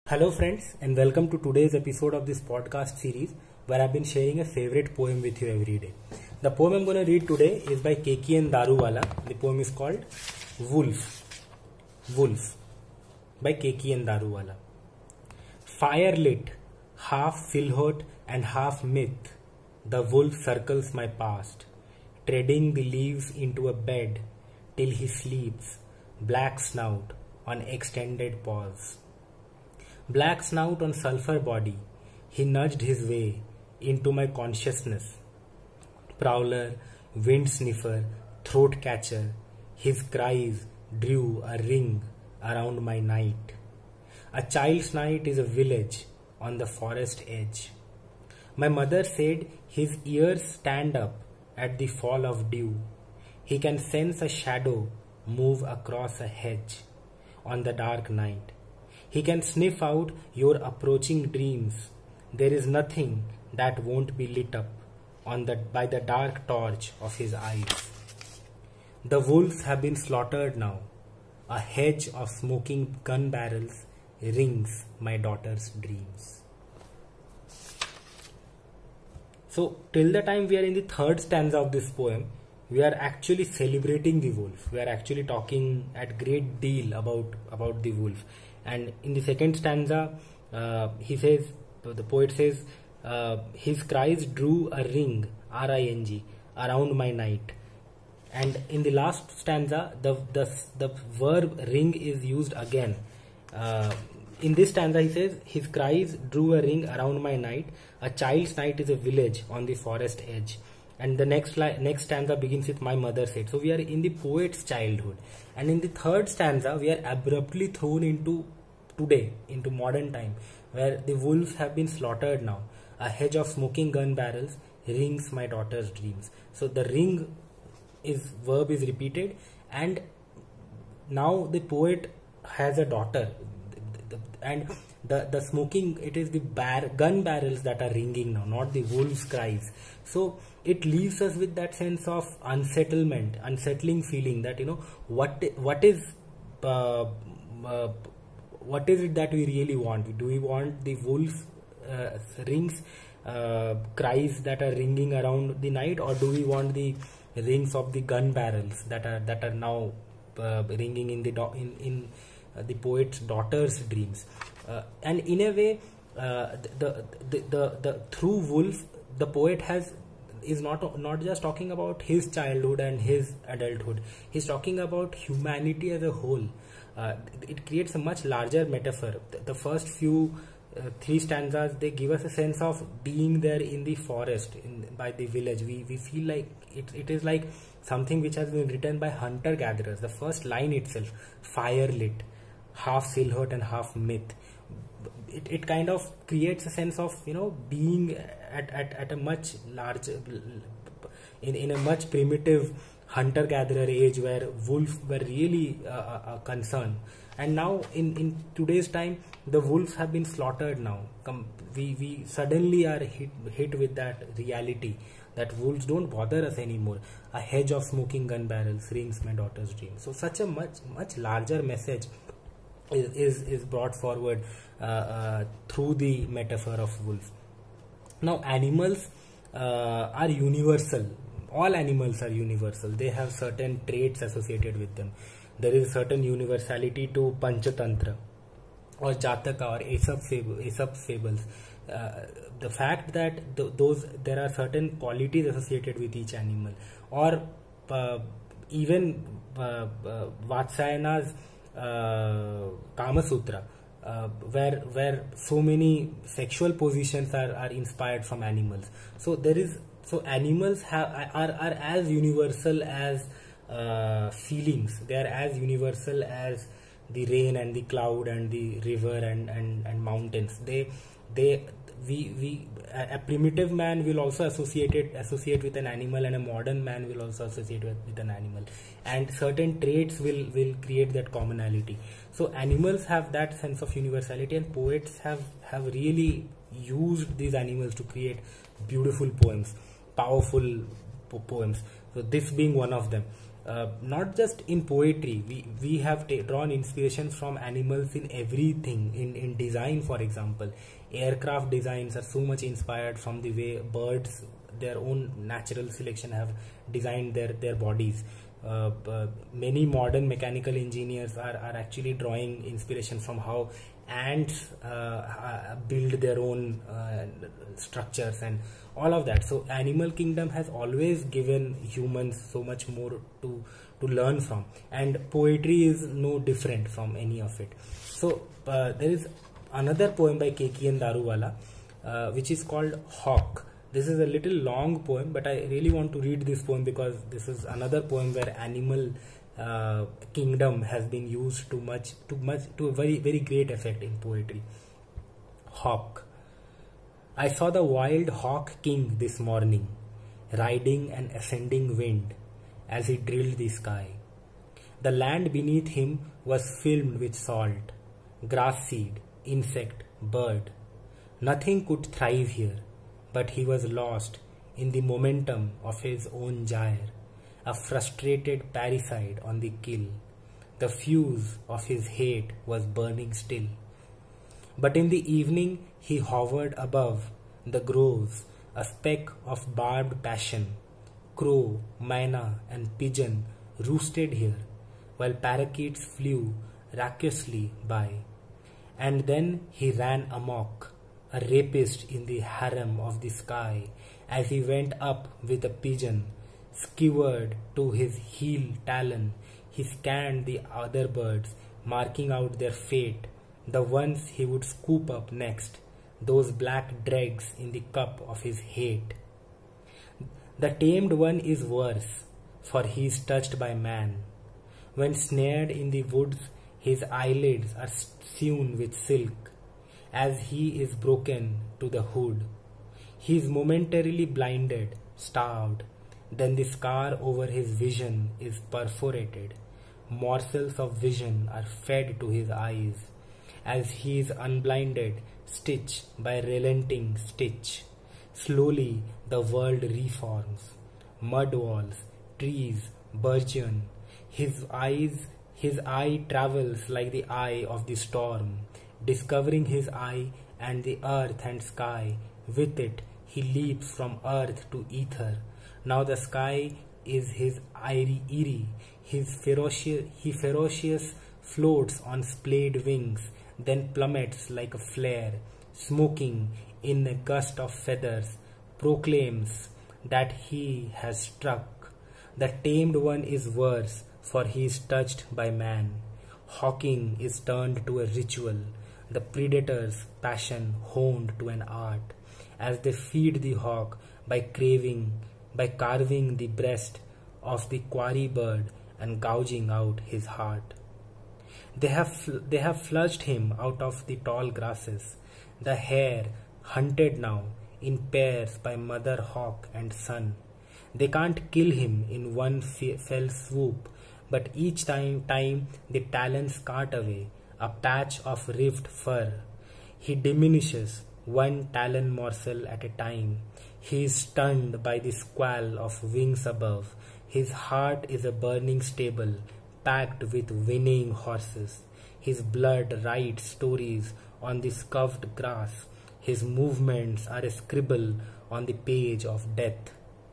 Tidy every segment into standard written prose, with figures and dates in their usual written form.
Hello friends, and welcome to today's episode of this podcast series where I've been sharing a favorite poem with you every day. The poem I'm going to read today is by K.K.N. Daruwala. The poem is called Wolf. Wolf by K.K.N. Daruwala. Fire lit, half silhouette and half myth, the wolf circles my past, treading the leaves into a bed till he sleeps, black snout on extended paws. Black snout on sulphur body, he nudged his way into my consciousness. Prowler, wind sniffer, throat catcher, his cries drew a ring around my night. A child's night is a village on the forest edge. My mother said his ears stand up at the fall of dew. He can sense a shadow move across a hedge on the dark night. He can sniff out your approaching dreams. There is nothing that won't be lit up by the dark torch of his eyes. The wolves have been slaughtered now. A hedge of smoking gun barrels rings my daughter's dreams. So till the time we are in the third stanza of this poem, we are actually celebrating the wolf. We are actually talking at great deal about the wolf. And in the second stanza, the poet says, his cries drew a ring, R-I-N-G, around my night. And in the last stanza, the verb ring is used again. In this stanza, he says, his cries drew a ring around my night. A child's night is a village on the forest edge. And the next stanza begins with my mother said. So we are in the poet's childhood. And in the third stanza, we are abruptly thrown into today, into modern time, where the wolves have been slaughtered now. A hedge of smoking gun barrels rings my daughter's dreams. So the ring verb is repeated, and now the poet has a daughter, and the smoking, it is the gun barrels that are ringing now, not the wolves' cries. So it leaves us with that sense of unsettling feeling that, what is it that we really want? Do we want the wolf rings, cries that are ringing around the night, or do we want the rings of the gun barrels that are now ringing in the poet's daughter's dreams? And in a way, the through wolf, the poet is not just talking about his childhood and his adulthood. He's talking about humanity as a whole. It creates a much larger metaphor. The first few three stanzas, they give us a sense of being there in the forest, by the village. We feel like it is like something which has been written by hunter-gatherers. The first line itself, fire lit, half silhouette and half myth. It kind of creates a sense of being at a much larger, in a much primitive hunter-gatherer age, where wolves were really a concern. And now in today's time, the wolves have been slaughtered now. We suddenly are hit with that reality that wolves don't bother us anymore. A hedge of smoking gun barrels rings my daughter's dream. So such a much larger message is brought forward through the metaphor of wolf. Now animals are universal. All animals are universal. They have certain traits associated with them. There is a certain universality to Panchatantra or Jataka or Aesop's fables. The fact that there are certain qualities associated with each animal, or even Vatsyayana's Kama Sutra, where so many sexual positions are inspired from animals. So animals are as universal as feelings. They are as universal as the rain and the cloud and the river and mountains. A primitive man will also associate with an animal, and a modern man will also associate with an animal, and certain traits will create that commonality. So animals have that sense of universality, and poets have really used these animals to create beautiful poems, powerful poems. So this being one of them. not just in poetry. We have drawn inspiration from animals in everything. In design, for example, aircraft designs are so much inspired from the way birds, their own natural selection, have designed their bodies. Many modern mechanical engineers are actually drawing inspiration from how ants build their own structures and all of that. So animal kingdom has always given humans so much more to learn from, and poetry is no different from any of it. So there is another poem by K.K.N. Daruwala which is called Hawk. This is a little long poem, but I really want to read this poem because this is another poem where animal kingdom has been used to a very great effect in poetry. Hawk. I saw the wild hawk king this morning, riding an ascending wind as he drilled the sky. The land beneath him was filled with salt, grass seed, insect, bird. Nothing could thrive here, but he was lost in the momentum of his own gyre, a frustrated parricide on the kill. The fuse of his hate was burning still. But in the evening he hovered above the groves, a speck of barbed passion. Crow, myna, and pigeon roosted here, while parakeets flew raucously by. And then he ran amok, a rapist in the harem of the sky, as he went up with a pigeon, skewered to his heel talon. He scanned the other birds, marking out their fate, the ones he would scoop up next, those black dregs in the cup of his hate. The tamed one is worse, for he is touched by man. When snared in the woods, his eyelids are sewn with silk, as he is broken to the hood. He is momentarily blinded, starved. Then the scar over his vision is perforated. Morsels of vision are fed to his eyes, as he is unblinded, stitch by relenting stitch. Slowly the world reforms. Mud walls, trees burgeon. His eye travels like the eye of the storm, discovering his eye and the earth and sky. With it he leaps from earth to ether. Now the sky is his eyrie. He ferocious floats on splayed wings, then plummets like a flare, smoking in a gust of feathers, proclaims that he has struck. The tamed one is worse, for he is touched by man. Hawking is turned to a ritual, the predator's passion honed to an art, as they feed the hawk by carving the breast of the quarry bird and gouging out his heart. They have flushed him out of the tall grasses. The hare, hunted now in pairs by mother hawk and son. They can't kill him in one fell swoop, but each time the talons cart away a patch of rift fur. He diminishes one talon morsel at a time. He is stunned by the squall of wings above. His heart is a burning stable, packed with whinnying horses. His blood writes stories on the scuffed grass. His movements are a scribble on the page of death.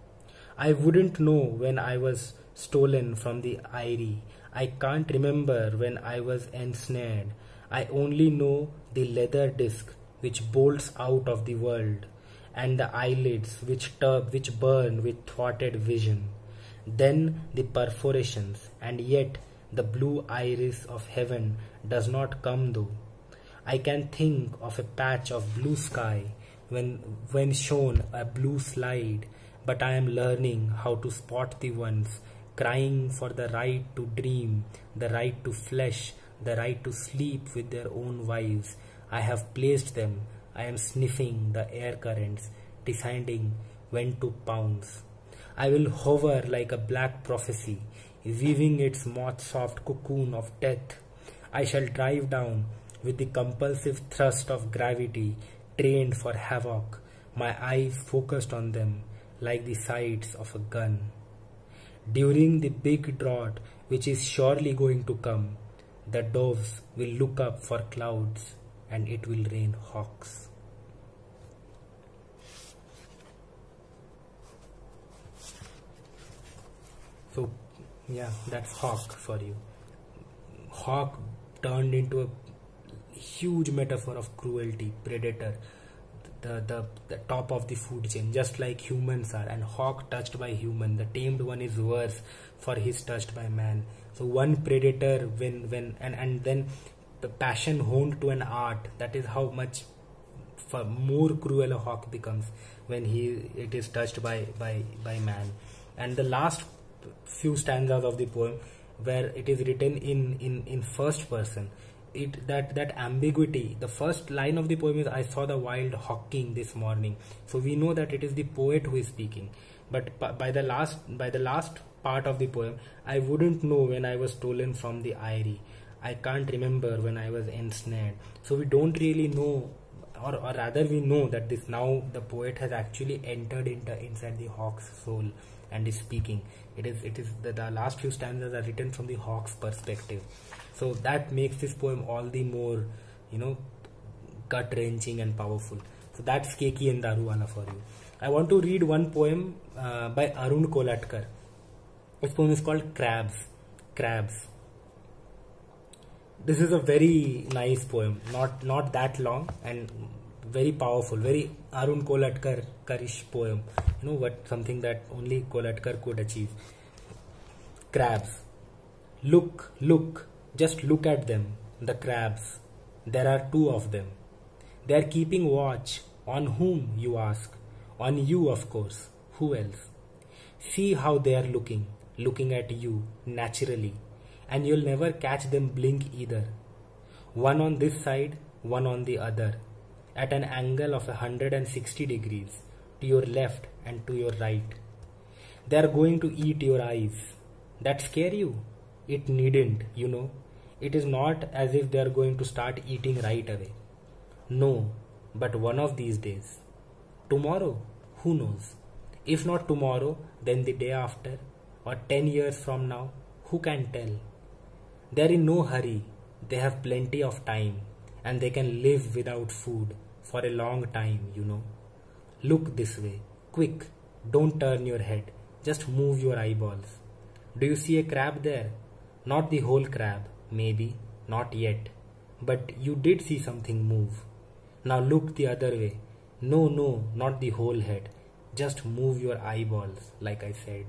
I wouldn't know when I was stolen from the eyrie. I can't remember when I was ensnared. I only know the leather disc which bolts out of the world, and the eyelids which burn with thwarted vision. Then the perforations, and yet the blue iris of heaven does not come though. I can think of a patch of blue sky when shown a blue slide, but I am learning how to spot the ones crying for the right to dream, the right to flesh, the right to sleep with their own wives. I have placed them. I am sniffing the air currents, deciding when to pounce. I will hover like a black prophecy, weaving its moth-soft cocoon of death. I shall drive down with the compulsive thrust of gravity, trained for havoc, my eyes focused on them like the sights of a gun. During the big drought, which is surely going to come, the doves will look up for clouds and it will rain hawks. So, yeah, that's hawk for you. Hawk turned into a huge metaphor of cruelty, predator, the top of the food chain, just like humans are. And hawk touched by human, the tamed one is worse, for he's touched by man. So one predator, and then the passion honed to an art. That is how much more cruel a hawk becomes when it is touched by man. And the last few stanzas of the poem, where it is written in first person, that ambiguity. The first line of the poem is, I saw the wild hawking this morning. So we know that it is the poet who is speaking. But by the last part of the poem, I wouldn't know when I was stolen from the eyrie. I can't remember when I was ensnared. So we don't really know, or rather we know that this now the poet has actually entered inside the hawk's soul and is speaking. It is the last few stanzas are written from the hawk's perspective. So that makes this poem all the more, gut-wrenching and powerful. So that's Keki and Daruwala for you. I want to read one poem by Arun Kolatkar. This poem is called Crabs. This is a very nice poem, not that long and very powerful, very Arun Kolatkar-ish poem. Something that only Kolatkar could achieve. Crabs. Look, just look at them, the crabs. There are 2 of them. They are keeping watch. On whom, you ask? On you, of course. Who else? See how they are looking at you, naturally. And you'll never catch them blink either. One on this side, one on the other, at an angle of 160 degrees, to your left and to your right. They are going to eat your eyes. That scare you? It needn't, It is not as if they are going to start eating right away. No, but one of these days. Tomorrow? Who knows? If not tomorrow, then the day after, or 10 years from now, who can tell? They are in no hurry. They have plenty of time, and they can live without food for a long time, Look this way. Quick, don't turn your head. Just move your eyeballs. Do you see a crab there? Not the whole crab, maybe, not yet. But you did see something move. Now look the other way. No, not the whole head. Just move your eyeballs, like I said.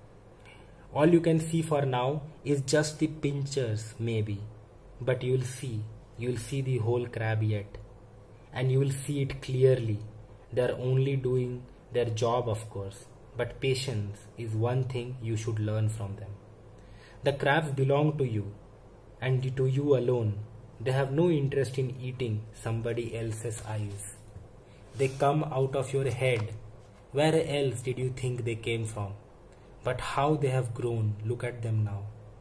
All you can see for now is just the pinchers, maybe. But you'll see the whole crab yet. And you will see it clearly. They're only doing their job, of course. But patience is one thing you should learn from them. The crabs belong to you, and to you alone. They have no interest in eating somebody else's eyes. They come out of your head. Where else did you think they came from? But how they have grown, look at them now.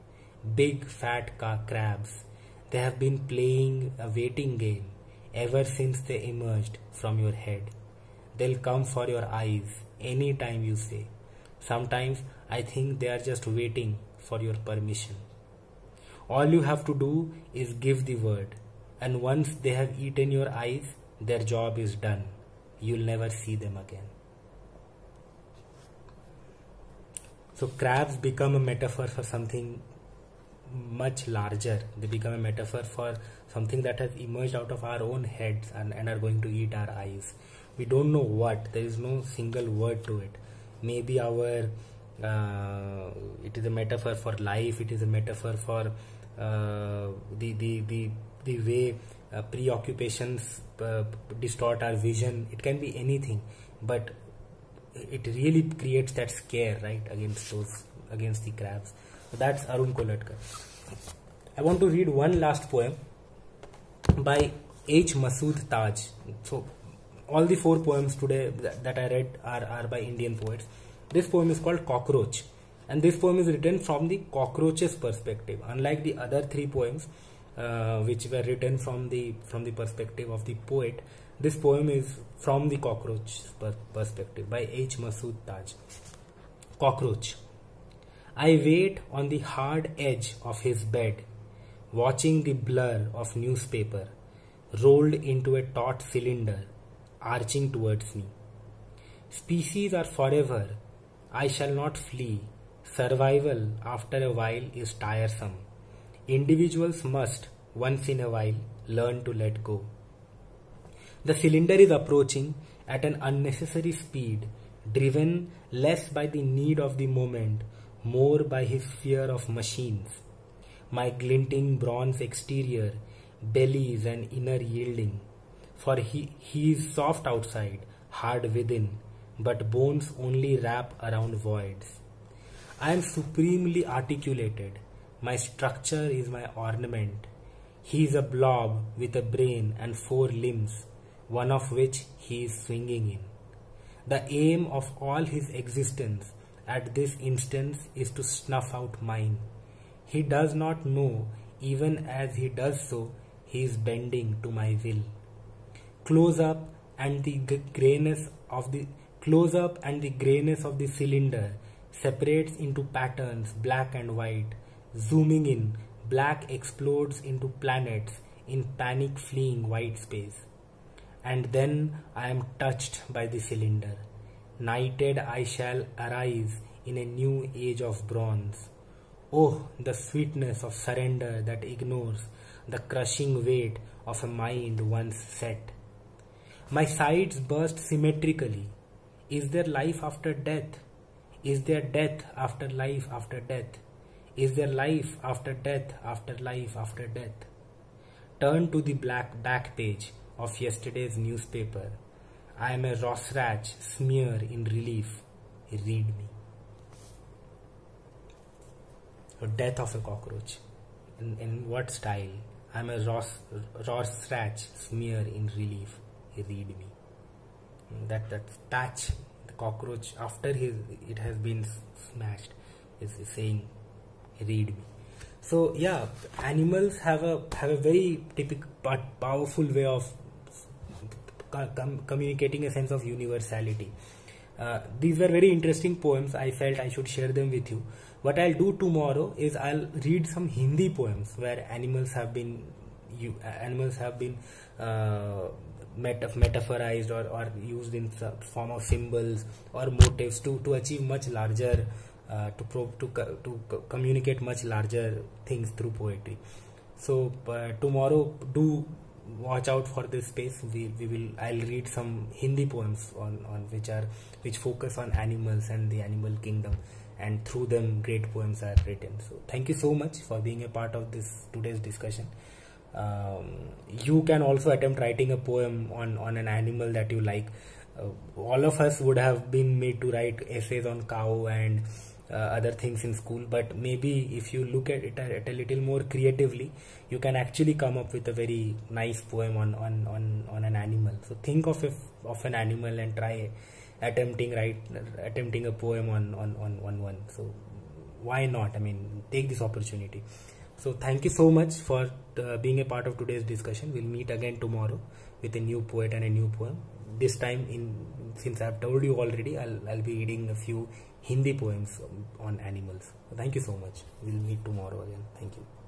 Big fat crabs. They have been playing a waiting game ever since they emerged from your head. They'll come for your eyes any time you say. Sometimes I think they are just waiting for your permission. All you have to do is give the word, and once they have eaten your eyes, their job is done. You'll never see them again. So crabs become a metaphor for something much larger. They become a metaphor for something that has emerged out of our own heads and are going to eat our eyes. We don't know what. There is no single word to it. Maybe it is a metaphor for life. It is a metaphor for the way preoccupations distort our vision. It can be anything, but it really creates that scare, right, against the crabs. So that's Arun Kolatkar. I want to read one last poem by H. Masood Taj. So all the 4 poems today that I read are by Indian poets. This poem is called Cockroach, and this poem is written from the cockroach's perspective. Unlike the other 3 poems which were written from the perspective of the poet, this poem is from the cockroach perspective by H. Masood Taj. Cockroach. I wait on the hard edge of his bed, watching the blur of newspaper rolled into a taut cylinder arching towards me. Species are forever. I shall not flee. Survival after a while is tiresome. Individuals must, once in a while, learn to let go. The cylinder is approaching at an unnecessary speed, driven less by the need of the moment, more by his fear of machines. My glinting bronze exterior bellies an inner yielding, for he is soft outside, hard within, but bones only wrap around voids. I am supremely articulated. My structure is my ornament. He is a blob with a brain and 4 limbs, one of which he is swinging in. The aim of all his existence at this instance is to snuff out mine. He does not know, even as he does so, he is bending to my will. Close up and the grayness of the cylinder separates into patterns black and white. Zooming in, black explodes into planets in panic fleeing white space. And then I am touched by the cylinder. Knighted I shall arise in a new age of bronze. Oh, the sweetness of surrender that ignores the crushing weight of a mind once set. My sides burst symmetrically. Is there life after death? Is there death after life after death? Is there life after death after life after death? Turn to the black back page of yesterday's newspaper. I am a Rosrach smear in relief. Read me. The death of a cockroach. In what style? I am a Rosrach smear in relief. Read me. That patch, the cockroach, after it has been smashed, is saying, read me. So yeah, animals have a very typical but powerful way of communicating a sense of universality. These were very interesting poems. I felt I should share them with you. What I'll do tomorrow is I'll read some Hindi poems where animals have been metaphorized or used in some form of symbols or motifs to achieve much larger to communicate much larger things through poetry. So tomorrow, do watch out for this space. I'll read some Hindi poems which focus on animals and the animal kingdom, and through them great poems are written. So thank you so much for being a part of today's discussion. You can also attempt writing a poem on an animal that you like. All of us would have been made to write essays on cow and other things in school, but maybe if you look at it a little more creatively, you can actually come up with a very nice poem on an animal. So think of an animal and try attempting a poem on one. So why not? I mean, take this opportunity. So thank you so much for being a part of today's discussion. We'll meet again tomorrow with a new poet and a new poem. This time, since I've told you already, I'll be reading a few Hindi poems on animals. So thank you so much. We'll meet tomorrow again. Thank you.